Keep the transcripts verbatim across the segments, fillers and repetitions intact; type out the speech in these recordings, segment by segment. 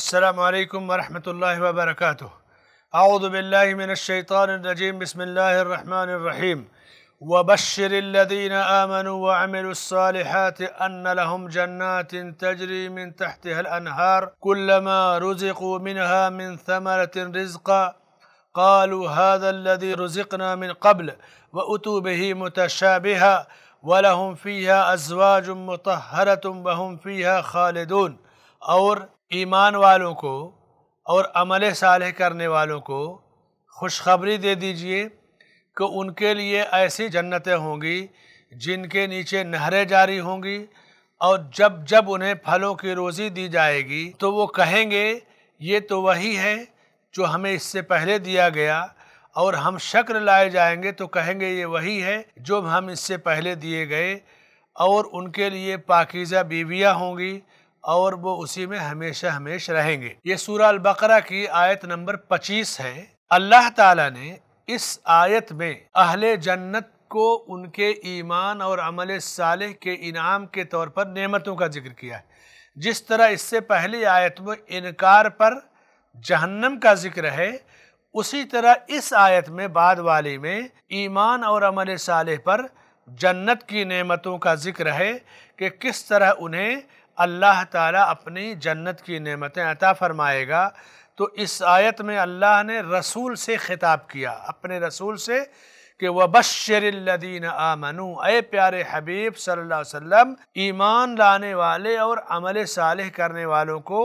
अस्सलामु अलैकुम वरहमतुल्लाहि वबरकातुह। अऊज़ु बिल्लाहि मिनश्शैतानिर्रजीम। बिस्मिल्लाहिर्रहमानिर्रहीम। वबश्शिरिल्लज़ीना आमनू वअमिलुस्सालिहाति अन्न लहुम जन्नातिन तजरी मिन तहतिहल अनहार कुल्लमा रुज़िक़ू मिनहा मिन समरतिन रिज़्क़ा क़ालू हाज़ाल्लज़ी रुज़िक़ना मिन क़ब्ल वउतू बिही मुतशाबिहा वलहुम फ़ीहा अज़वाजुम मुतहहरतुम वहुम फ़ीहा ख़ालिदून। और ईमान वालों को और अमल सालेह करने वालों को खुशखबरी दे दीजिए कि उनके लिए ऐसी जन्नतें होंगी जिनके नीचे नहरें जारी होंगी, और जब जब उन्हें फलों की रोज़ी दी जाएगी तो वो कहेंगे ये तो वही है जो हमें इससे पहले दिया गया, और हम शक्र लाए जाएंगे तो कहेंगे ये वही है जो हम इससे पहले दिए गए, और उनके लिए पाकीज़ा बीवियाँ होंगी और वो उसी में हमेशा हमेशा रहेंगे। ये सूरह अल बकरा की आयत नंबर पच्चीस है। अल्लाह ताला ने इस आयत में अहले जन्नत को उनके ईमान और अमल सालेह के इनाम के तौर पर नेमतों का जिक्र किया है। जिस तरह इससे पहली आयत में इनकार पर जहन्नम का जिक्र है, उसी तरह इस आयत में बाद वाली में ईमान और अमल सालेह पर जन्नत की नेमतों का जिक्र है कि किस तरह उन्हें अल्लाह ताला अपनी जन्नत की नेमतें अता फरमाएगा। तो इस आयत में अल्लाह ने रसूल से खिताब किया, अपने रसूल से, कि वबश्शिरिल्लज़ीना आमनू, ऐ प्यारे हबीब सल्लल्लाहु अलैहि वसल्लम, ईमान लाने वाले और अमल सालेह करने वालों को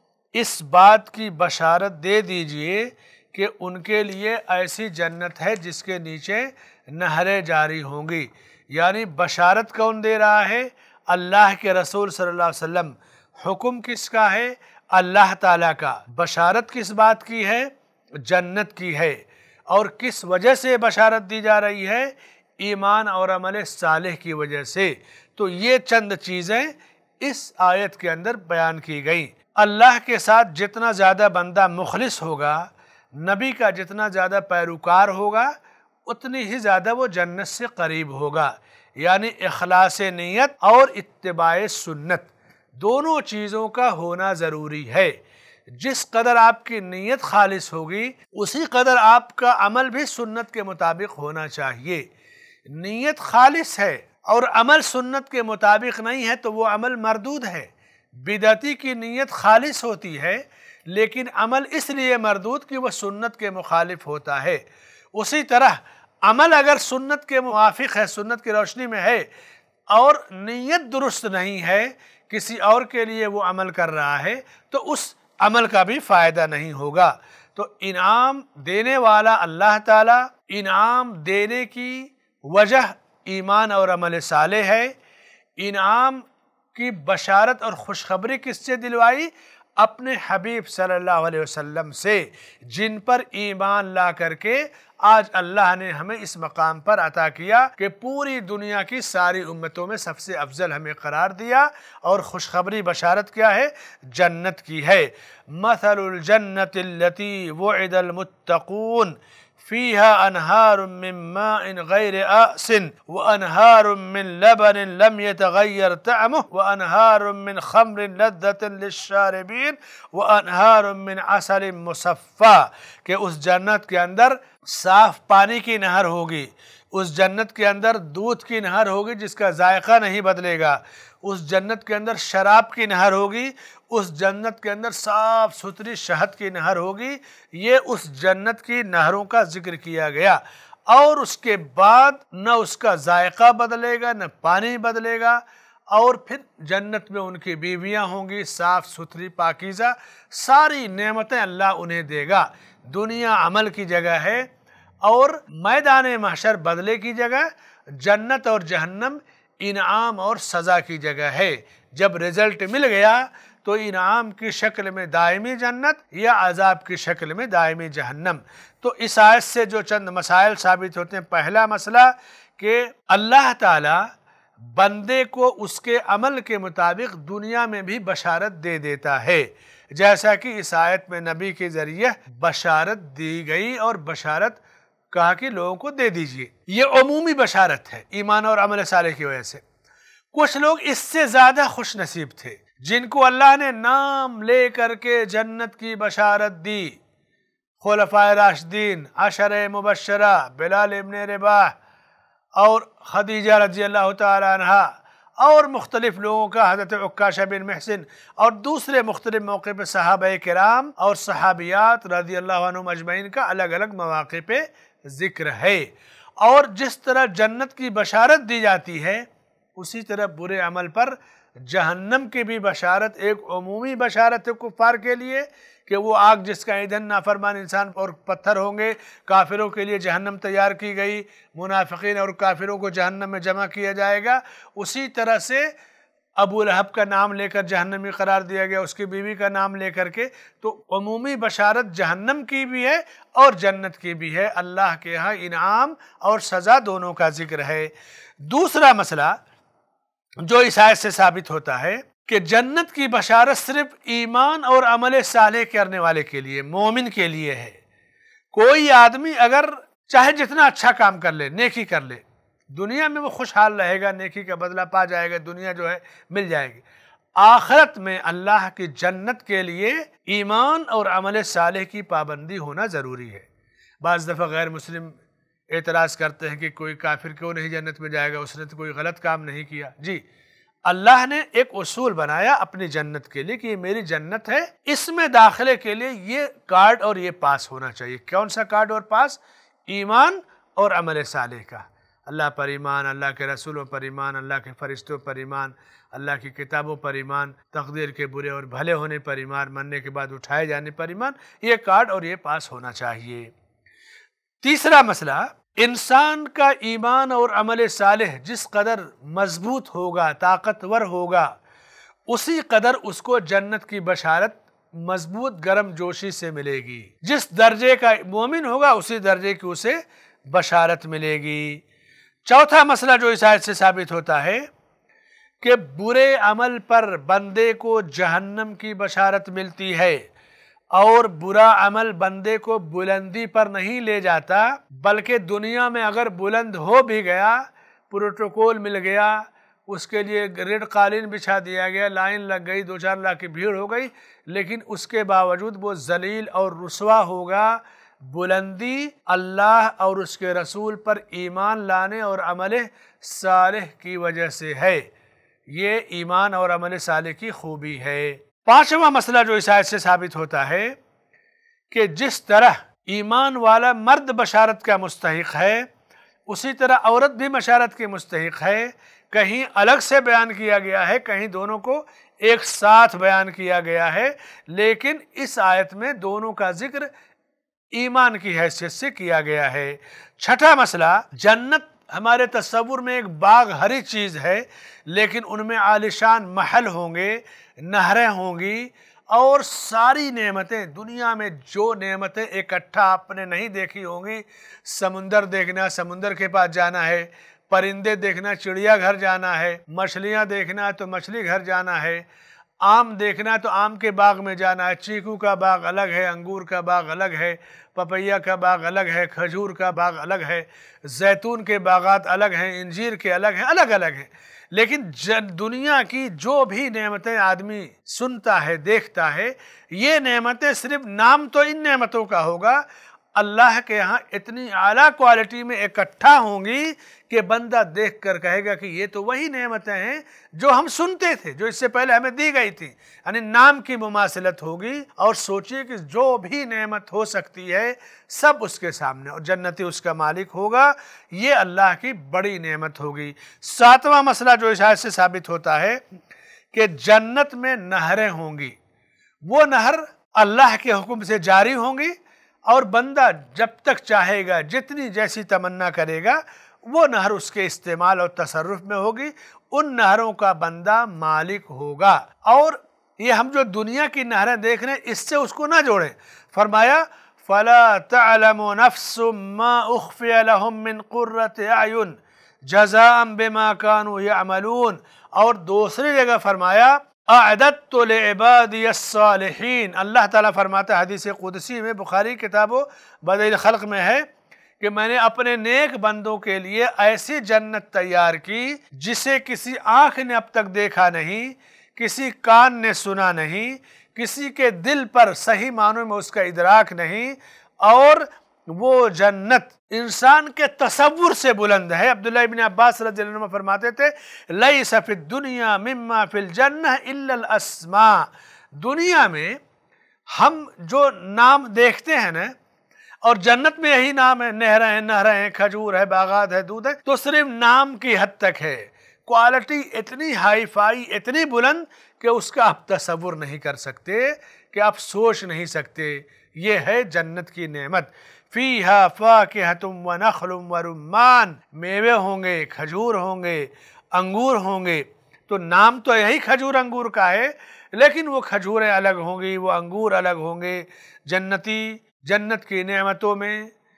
इस बात की बशारत दे दीजिए कि उनके लिए ऐसी जन्नत है जिसके नीचे नहरें जारी होंगी। यानी बशारत कौन दे रहा है? अल्लाह के रसूल सल्लल्लाहु अलैहि वसल्लम। हुक्म किसका है? अल्लाह ताला का। बशारत किस बात की है? जन्नत की है। और किस वजह से बशारत दी जा रही है? ईमान और अमल सालेह की वजह से। तो ये चंद चीज़ें इस आयत के अंदर बयान की गई। अल्लाह के साथ जितना ज़्यादा बंदा मुखलिस होगा, नबी का जितना ज़्यादा पैरोकार होगा, उतनी ही ज़्यादा वो जन्नत से करीब होगा। यानी इखलास नीयत और इत्तिबाए सुन्नत दोनों चीज़ों का होना ज़रूरी है। जिस कदर आपकी नीयत खालिस होगी, उसी कदर आपका अमल भी सुन्नत के मुताबिक होना चाहिए। नीयत खालिस है और अमल सुन्नत के मुताबिक नहीं है तो वो अमल मरदूद है। बिदअती की नीयत खालिस होती है लेकिन अमल इसलिए मरदूद कि वह सुन्नत के मुखालिफ होता है। उसी तरह अमल अगर सुन्नत के मुवाफिक है, सुन्नत की रोशनी में है, और नीयत दुरुस्त नहीं है, किसी और के लिए वो अमल कर रहा है, तो उस अमल का भी फ़ायदा नहीं होगा। तो इनाम देने वाला अल्लाह ताला, इनाम देने की वजह ईमान और अमल सालेह है। इनाम की बशारत और खुशखबरी किससे दिलवाई? अपने हबीब सल्लल्लाहु अलैहि वसल्लम से, जिन पर ईमान ला करके आज अल्लाह ने हमें इस मकाम पर अता किया कि पूरी दुनिया की सारी उम्मतों में सबसे अफजल हमें करार दिया। और खुशखबरी बशारत क्या है? जन्नत की है। मसलुल जन्नतिल्लती वुइदल मुत्तकून फ़ीहा अनहारुम मिन माइन गैरि आसिन व अनहारुम मिन लबनिन लम यतगय्यर तअमुहु व अनहारुम मिन खम्रिन लज़्ज़तिन लिश्शारिबीन व अनहारुम मिन असलिन मुसफ़्फ़ा। कि उस जन्नत के अंदर साफ पानी की नहर होगी, उस जन्नत के अंदर दूध की नहर होगी जिसका जायका नहीं बदलेगा, उस जन्नत के अंदर शराब की नहर होगी, उस जन्नत के अंदर साफ सुथरी शहद की नहर होगी। ये उस जन्नत की नहरों का जिक्र किया गया। और उसके बाद न उसका जायका बदलेगा न पानी बदलेगा, और फिर जन्नत में उनकी बीवियां होंगी साफ सुथरी पाकीज़ा। सारी नेमतें अल्लाह उन्हें देगा। दुनिया अमल की जगह है और मैदान महशर बदले की जगह, जन्नत और जहन्नम इनाम और सज़ा की जगह है। जब रिज़ल्ट मिल गया तो इनाम की शक्ल में दायमी जन्नत या अजाब की शक्ल में दायमी जहन्नम। तो इस आयत से जो चंद मसाइल साबित होते हैं। पहला मसला कि अल्लाह ताला बंदे को उसके अमल के मुताबिक दुनिया में भी बशारत दे देता है, जैसा कि इस आयत में नबी के ज़रिए बशारत दी गई। और बशारत कहा कि लोगों को दे दीजिए, ये अमूमी बशारत है ईमान और अमल सालेह की वजह से। कुछ लोग इससे ज़्यादा खुश नसीब थे جن کو اللہ نے نام لے کر کے جنت کی بشارت دی، خلفائے راشدین، عشرہ مبشرہ، بلال ابن رباح اور خدیجہ رضی اللہ تعالی عنہا، اور مختلف لوگوں کا حضرت عکاشہ بن محسن اور دوسرے مختلف موقع پہ صحابہ کرام اور صحابیات رضی اللہ عنہم اجمعین کا الگ الگ مواقع پہ ذکر ہے۔ اور جس طرح جنت کی بشارت دی جاتی ہے، اسی طرح برے عمل پر جہنم کی بھی بشارت ایک عمومی بشارت ہے کفار کے لیے کہ وہ آگ جس کا ایندھن نافرمان انسان اور پتھر ہوں گے، کافروں کے لیے جہنم تیار کی گئی، منافقین اور کافروں کو جہنم میں جمع کیا جائے گا۔ اسی طرح سے ابو لہب کا نام لے کر جہنمی قرار دیا گیا، اس کی بیوی کا نام لے کر کے، تو عمومی بشارت جہنم کی بھی ہے اور جنت کی بھی ہے۔ اللہ کے ہاں انعام اور سزا دونوں کا ذکر ہے۔ دوسرا مسئلہ جو اس آیت سے ثابت ہوتا ہے کہ جنت کی بشارت صرف ایمان اور عمل صالح کرنے والے کے لیے، مومن کے لیے ہے۔ کوئی آدمی اگر چاہے جتنا اچھا کام کر لے، نیکی کر لے، دنیا میں وہ خوشحال رہے گا، نیکی کا بدلہ پا جائے گا، دنیا جو ہے مل جائے گی۔ آخرت میں اللہ کی جنت کے لیے ایمان اور عمل صالح کی پابندی ہونا ضروری ہے۔ بعض دفعہ غیر مسلم اعتراض کرتے ہیں کہ کوئی کافر کیوں نہیں جنت میں جائے گا، اس نے تو کوئی غلط کام نہیں کیا۔ جی، اللہ نے ایک اصول بنایا اپنی جنت کے لیے کہ یہ میری جنت ہے، اس میں داخلے کے لیے یہ کارڈ اور یہ پاس ہونا چاہیے۔ کون سا کارڈ اور پاس؟ ایمان اور عمل صالح کا۔ اللہ پر ایمان، اللہ کے رسولوں پر ایمان، اللہ کے فرشتوں پر ایمان، اللہ کی کتابوں پر ایمان، تقدیر کے برے اور بھلے ہونے پر ایمان، مرنے کے بعد اٹھائے جانے پر ایمان، یہ کارڈ اور یہ پاس ہونا چاہیے۔ تیسرا مسئلہ، انسان کا ایمان اور عمل صالح جس قدر مضبوط ہوگا، طاقتور ہوگا، اسی قدر اس کو جنت کی بشارت مضبوط گرم جوشی سے ملے گی۔ جس درجے کا مومن ہوگا اسی درجے کی اسے بشارت ملے گی۔ چوتھا مسئلہ جو اس آیت سے ثابت ہوتا ہے کہ برے عمل پر بندے کو جہنم کی بشارت ملتی ہے، اور برا عمل بندے کو بلندی پر نہیں لے جاتا، بلکہ دنیا میں اگر بلند ہو بھی گیا، پروٹوکول مل گیا، اس کے لیے ریڈ قالین بچھا دیا گیا، لائن لگ گئی، دو چار لاکھ کی بھیڑ ہو گئی، لیکن اس کے باوجود وہ ذلیل اور رسوا ہوگا۔ بلندی اللہ اور اس کے رسول پر ایمان لانے اور عمل صالح کی وجہ سے ہے۔ یہ ایمان اور عمل صالح کی خوبی ہے۔ پانچواں مسئلہ جو اس آیت سے ثابت ہوتا ہے کہ جس طرح ایمان والا مرد بشارت کا مستحق ہے، اسی طرح عورت بھی بشارت کی مستحق ہے۔ کہیں الگ سے بیان کیا گیا ہے، کہیں دونوں کو ایک ساتھ بیان کیا گیا ہے، لیکن اس آیت میں دونوں کا ذکر ایمان کی حیثیت سے کیا گیا ہے۔ چھٹا مسئلہ، جنت ہمارے تصور میں ایک باغ ہری چیز ہے، لیکن ان میں عالیشان محل ہوں گے، نہریں ہوں گی، اور ساری نعمتیں، دنیا میں جو نعمتیں اکٹھا آپ نے نہیں دیکھی ہوں گی، سمندر دیکھنا سمندر کے پاس جانا ہے، پرندے دیکھنا چڑیا گھر جانا ہے، مچھلیاں دیکھنا تو مچھلی گھر جانا ہے، آم دیکھنا تو آم کے باغ میں جانا ہے، چیکو کا باغ الگ ہے، انگور کا باغ الگ ہے، پپیا کا باغ الگ ہے، کھجور کا باغ الگ ہے، زیتون کے باغات الگ ہیں، انجیر کے الگ ہیں، الگ الگ ہیں۔ لیکن دنیا کی جو بھی نعمتیں آدمی سنتا ہے، دیکھتا ہے، یہ نعمتیں صرف نام تو ان نعمتوں کا ہوگا، اللہ کے ہاں اتنی اعلیٰ کوالٹی میں اکٹھا ہوں گی کہ بندہ دیکھ کر کہے گا کہ یہ تو وہی نعمتیں ہیں جو ہم سنتے تھے، جو اس سے پہلے ہمیں دی گئی تھی۔ یعنی نام کی مماثلت ہوگی، اور سوچئے کہ جو بھی نعمت ہو سکتی ہے سب اس کے سامنے، اور جنتی اس کا مالک ہوگا، یہ اللہ کی بڑی نعمت ہوگی۔ ساتواں مسئلہ جو اس آیت سے ثابت ہوتا ہے کہ جنت میں نہریں ہوں گی، وہ نہر اللہ کے حکم سے جاری ہوں گی، اور بندہ جب تک چاہے گا، جتنی جیسی تمنا کرے گا، وہ نہر اس کے استعمال اور تصرف میں ہوگی، ان نہروں کا بندہ مالک ہوگا۔ اور یہ ہم جو دنیا کی نہریں دیکھ رہے ہیں، اس سے اس کو نہ جوڑیں۔ فرمایا فَلَا تَعْلَمُ نَفْسٌ مَّا أُخْفِيَ لَهُم مِّن قُرَّةِ أَعْيُنٍ جَزَاءً بِمَا كَانُوا يَعْمَلُونَ، اور دوسری جگہ فرمایا اعددت لعبادی الصالحین۔ اللہ تعالیٰ فرماتا ہے حدیث قدسی میں، بخاری کتاب و بدائع الخلق میں ہے کہ میں نے اپنے نیک بندوں کے لیے ایسی جنت تیار کی جسے کسی آنکھ نے اب تک دیکھا نہیں، کسی کان نے سنا نہیں، کسی کے دل پر صحیح معنوں میں اس کا ادراک نہیں، اور وہ جنت انسان کے تصور سے بلند ہے۔ عبداللہ ابن عباس رضی اللہ عنہ فرماتے تھے لیس فی الدنیا مما فی الجنہ الا الاسماء، دنیا میں ہم جو نام دیکھتے ہیں نا، اور جنت میں یہی نام ہے، نہریں ہیں، نہریں ہیں، کھجور ہے، باغات ہے، دودھ ہے، تو صرف نام کی حد تک ہے۔ کوالٹی اتنی ہائی فائی، اتنی بلند کہ اس کا آپ تصور نہیں کر سکتے، کہ آپ سوچ نہیں سکتے۔ یہ ہے جنت کی نعمت۔ فیہا فاکہۃ ونخل ورمان، میوے ہوں گے، کھجور ہوں گے، انگور ہوں گے۔ تو نام تو یہی کھجور انگور کا ہے، لیکن وہ کھجوریں الگ ہوں گی، وہ انگور الگ ہوں گے۔ جنتی جنت کی نعمتوں میں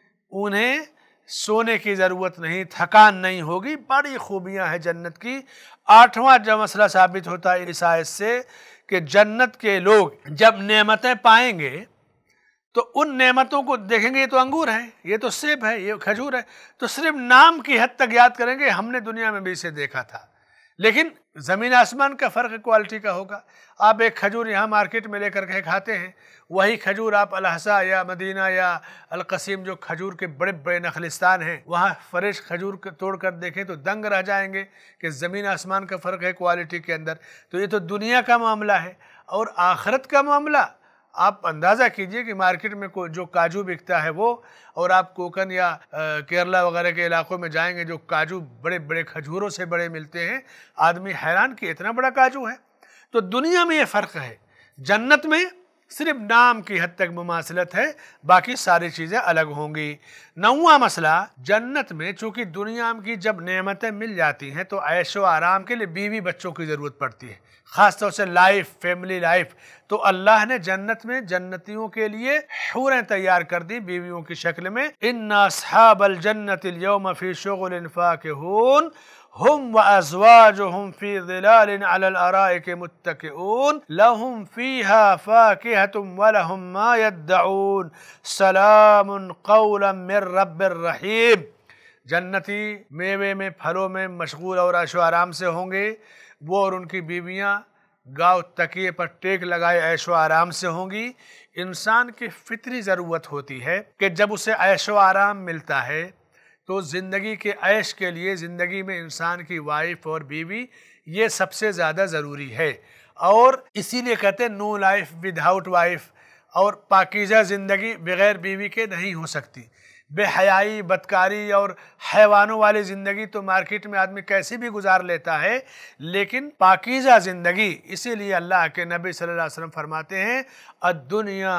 انہیں سونے کی ضرورت نہیں، تھکان نہیں ہوگی، بڑی خوبیاں ہیں جنت کی۔ آٹھواں جو مسئلہ ثابت ہوتا ہے اس آیت سے کہ جنت کے لوگ جب نعمتیں پائیں گے تو ان نعمتوں کو دیکھیں گے، یہ تو انگور ہے، یہ تو سیب ہے، یہ کھجور ہے، تو صرف نام کی حد تک یاد کریں گے ہم نے دنیا میں بھی اسے دیکھا تھا، لیکن زمین آسمان کا فرق کوالٹی کا ہوگا۔ آپ ایک کھجور یہاں مارکیٹ میں لے کر کے کھاتے ہیں، وہی کھجور آپ الحسا یا مدینہ یا القصیم جو کھجور کے بڑے بڑے نخلستان ہیں، وہاں فریش کھجور توڑ کر دیکھیں تو دنگ رہ جائیں گے کہ زمین آسمان کا فرق ہے کوالٹی کے اندر۔ تو یہ تو دنیا کا معاملہ ہے، اور آخرت کا معاملہ آپ اندازہ کیجئے کہ مارکیٹ میں جو کاجو بکتا ہے وہ، اور آپ کوکن یا کیرلا وغیرہ کے علاقوں میں جائیں گے جو کاجو بڑے بڑے کھجوروں سے بڑے ملتے ہیں، آدمی حیران کہ اتنا بڑا کاجو ہے۔ تو دنیا میں یہ فرق ہے، جنت میں صرف نام کی حد تک مماثلت ہے، باقی ساری چیزیں الگ ہوں گی۔ نواں مسئلہ، جنت میں چونکہ دنیا کی جب نعمتیں مل جاتی ہیں تو عیش و آرام کے لیے بیوی بچوں کی ضرورت پڑتی ہے، خاص طور سے لائف، فیملی لائف۔ تو اللہ نے جنت میں جنتیوں کے لیے حوریں تیار کر دی بیویوں کی شکل میں۔ ان اصحاب الجنت اليوم فی شغل فاکہون ہم وازواجہم فی ظلال علی الارائک متکئون لہم فیہا فاکہۃ ولہم ما یدعون سلام قولا من رب الرحیم۔ جنتی میوے میں، پھلوں میں مشغول اور عیش و آرام سے ہوں گے، وہ اور ان کی بیویاں گاؤں تکیے پر ٹیک لگائے عیش و آرام سے ہوں گی۔ انسان کی فطری ضرورت ہوتی ہے کہ جب اسے عیش و آرام ملتا ہے تو زندگی کے عیش کے لیے زندگی میں انسان کی وائف اور بیوی یہ سب سے زیادہ ضروری ہے، اور اسی لیے کہتے ہیں no life without wife, اور پاکیزہ زندگی بغیر بیوی کے نہیں ہو سکتی۔ بے حیائی، بدکاری اور حیوانوں والی زندگی تو مارکیٹ میں آدمی کیسی بھی گزار لیتا ہے، لیکن پاکیزہ زندگی، اسی لیے اللہ کے نبی صلی اللہ علیہ وسلم فرماتے ہیں الدنیا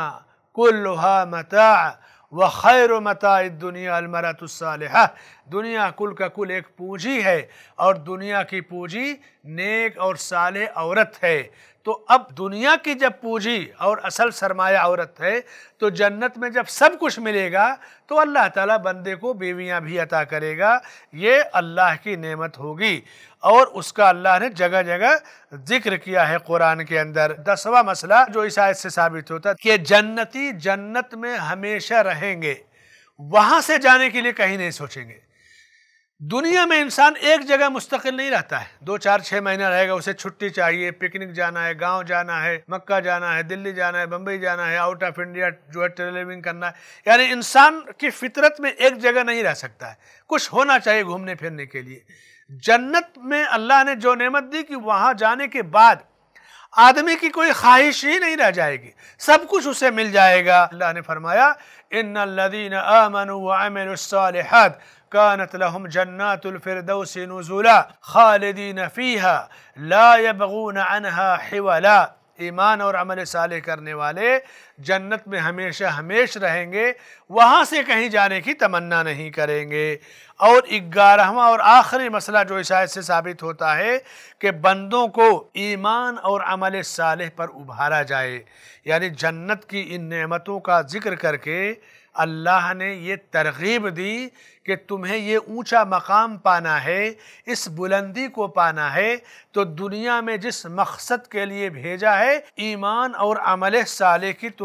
کلھا متاع وخیر متاع الدنیا المرأۃ الصالحہ، دنیا کل کا کل ایک پونجی ہے، اور دنیا کی پونجی نیک اور صالح عورت ہے۔ تو اب دنیا کی جب پونجی اور اصل سرمایہ عورت ہے، تو جنت میں جب سب کچھ ملے گا تو اللہ تعالیٰ بندے کو بیویاں بھی عطا کرے گا، یہ اللہ کی نعمت ہوگی، اور اس کا اللہ نے جگہ جگہ ذکر کیا ہے قرآن کے اندر۔ دسواں مسئلہ جو اس آیت سے ثابت ہوتا ہے کہ جنتی جنت میں ہمیشہ رہیں گے، وہاں سے جانے کے لیے کہیں نہیں سوچیں گے۔ دنیا میں انسان ایک جگہ مستقل نہیں رہتا ہے، دو چار چھ مہینہ رہے گا، اسے چھٹی چاہیے، پکنک جانا ہے، گاؤں جانا ہے، مکہ جانا ہے، دلی جانا ہے، بمبئی جانا ہے، آؤٹ آف انڈیا جو ہے ٹریولنگ کرنا ہے، یعنی انسان کی فطرت میں ایک جگہ نہیں رہ سکتا ہے، کچھ ہونا چاہیے گھومنے پھرنے کے لیے۔ جنت میں اللہ نے جو نعمت دی کہ وہاں جانے کے بعد آدمی کی کوئی خواہش ہی نہیں رہ جائے گی، سب کچھ اسے مل جائے گا۔ اللہ نے فرمایا ان الذین آمنوا وعملوا الصالحات كانت لهم جنات الفردوس نزلا خالدین فیہا لا يبغون عنها حولا، ایمان اور عمل صالح کرنے والے جنت میں ہمیشہ ہمیش رہیں گے، وہاں سے کہیں جانے کی تمنا نہیں کریں گے۔ اور گیارہواں اور آخری مسئلہ جو اس آیت سے ثابت ہوتا ہے کہ بندوں کو ایمان اور عمل صالح پر ابھارا جائے، یعنی جنت کی ان نعمتوں کا ذکر کر کے اللہ نے یہ ترغیب دی کہ تمہیں یہ اونچا مقام پانا ہے، اس بلندی کو پانا ہے، تو دنیا میں جس مقصد کے لیے بھیجا ہے ایمان اور عمل صالح کی تم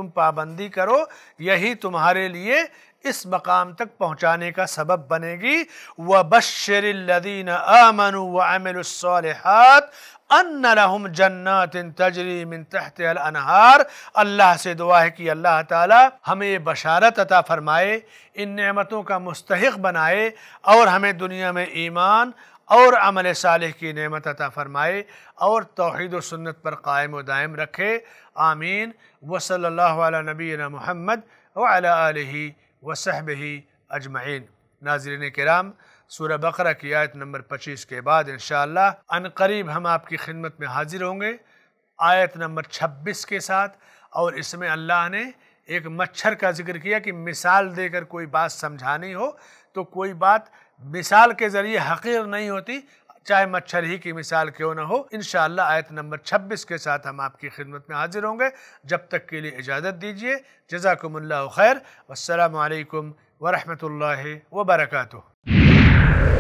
तुम पाबंदी करो, यही तुम्हारे लिए इस मकाम तक पहुँचाने का सबब बनेगी। वबश्शिरिल्लज़ीन आमनू व अमिलुस्सालिहात अन्न लहुम जन्नातिन तजरी मिन तहतिहल अनहार। अल्लाह से दुआ है कि अल्लाह ताला हमें ये बशारत अता फरमाए, इन नेमतों का मुस्तहिक बनाए और हमें दुनिया में ईमान और अमल सालिह की नेमत अता फरमाए और तौहीद व सुन्नत पर कायम व दायम रखे। आमीन। व सल्लल्लाहु अला नबीना मुहम्मद व अला आलिहि व सहबिहि अजमईन। नाज़रीन किराम, सूरह बकरा की आयत नंबर पच्चीस के बाद इंशाअल्लाह अनकरीब हम आपकी खिदमत में हाजिर होंगे आयत नंबर छब्बीस के साथ। और इसमें अल्लाह ने एक मच्छर का जिक्र किया कि मिसाल देकर कोई बात समझानी हो तो कोई बात मिसाल के ज़रिए हक़ीर नहीं होती, चाहे मच्छर ही की मिसाल क्यों न हो। इंशाअल्लाह आयत नंबर छब्बीस के साथ हम आपकी खिदमत में हाजिर होंगे। जब तक के लिए इजाज़त दीजिए। जज़ाकुमुल्लाहु खैर। वस्सलामु अलैकुम व रहमतुल्लाहि व बरकातुहू।